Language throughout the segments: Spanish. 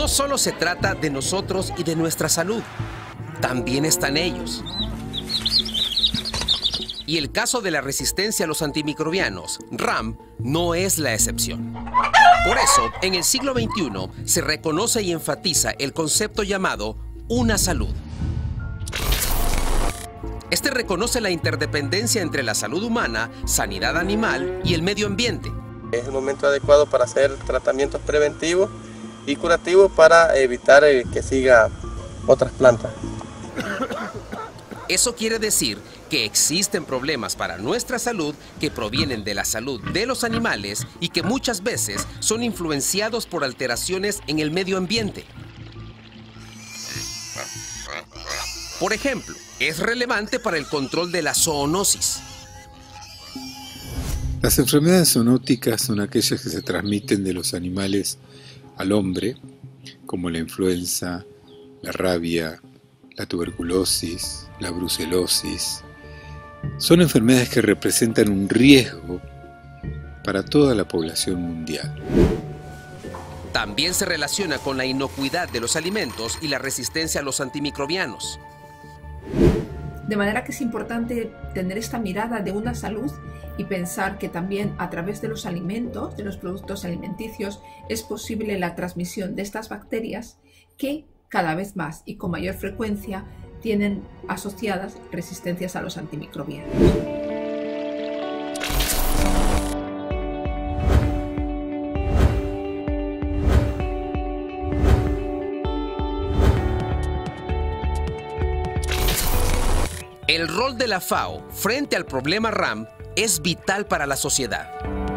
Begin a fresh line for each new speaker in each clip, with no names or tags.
No solo se trata de nosotros y de nuestra salud, también están ellos. Y el caso de la resistencia a los antimicrobianos, RAM, no es la excepción. Por eso, en el siglo XXI, se reconoce y enfatiza el concepto llamado una salud. Este reconoce la interdependencia entre la salud humana, sanidad animal y el medio ambiente.
Es el momento adecuado para hacer tratamientos preventivos y curativos para evitar que siga otras plantas.
Eso quiere decir que existen problemas para nuestra salud que provienen de la salud de los animales y que muchas veces son influenciados por alteraciones en el medio ambiente. Por ejemplo, es relevante para el control de la zoonosis.
Las enfermedades zoonóticas son aquellas que se transmiten de los animales al hombre, como la influenza, la rabia, la tuberculosis, la brucelosis. Son enfermedades que representan un riesgo para toda la población mundial.
También se relaciona con la inocuidad de los alimentos y la resistencia a los antimicrobianos.
De manera que es importante tener esta mirada de una salud y pensar que también a través de los alimentos, de los productos alimenticios, es posible la transmisión de estas bacterias que cada vez más y con mayor frecuencia tienen asociadas resistencias a los antimicrobianos.
El rol de la FAO frente al problema RAM es vital para la sociedad.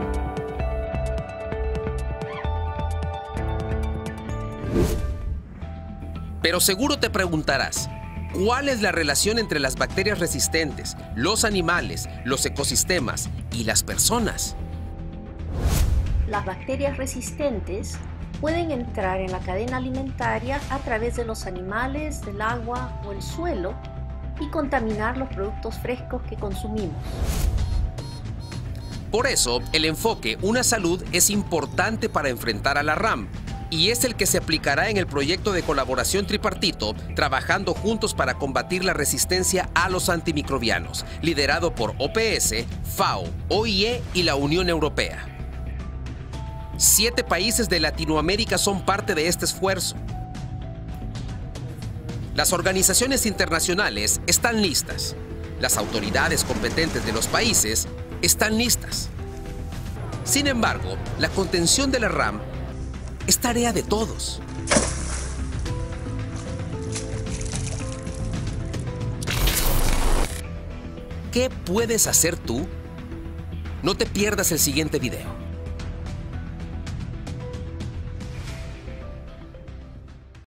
Pero seguro te preguntarás, ¿cuál es la relación entre las bacterias resistentes, los animales, los ecosistemas y las personas?
Las bacterias resistentes pueden entrar en la cadena alimentaria a través de los animales, del agua o el suelo y contaminar los productos frescos que consumimos.
Por eso, el enfoque Una Salud es importante para enfrentar a la RAM, y es el que se aplicará en el proyecto de colaboración tripartito, trabajando juntos para combatir la resistencia a los antimicrobianos, liderado por OPS, FAO, OIE y la Unión Europea. 7 países de Latinoamérica son parte de este esfuerzo. Las organizaciones internacionales están listas. Las autoridades competentes de los países están listas. Sin embargo, la contención de la RAM es tarea de todos. ¿Qué puedes hacer tú? No te pierdas el siguiente video.